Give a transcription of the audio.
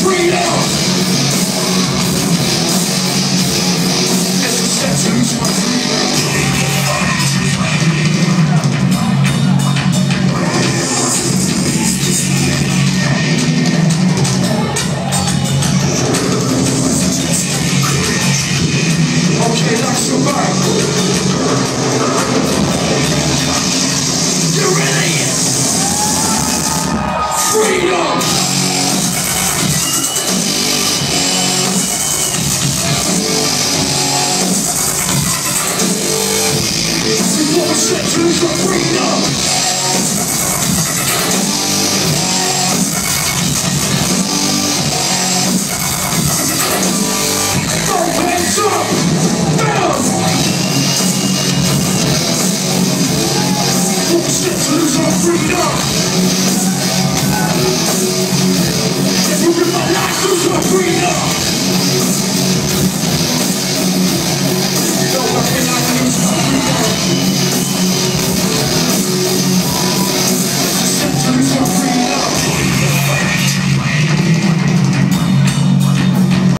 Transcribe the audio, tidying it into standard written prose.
freedom. It's a step to lose my freedom. Okay, that's your back. You ready? Freedom! You want to step to lose your freedom? Both hands up! Down! You want to step to lose your freedom?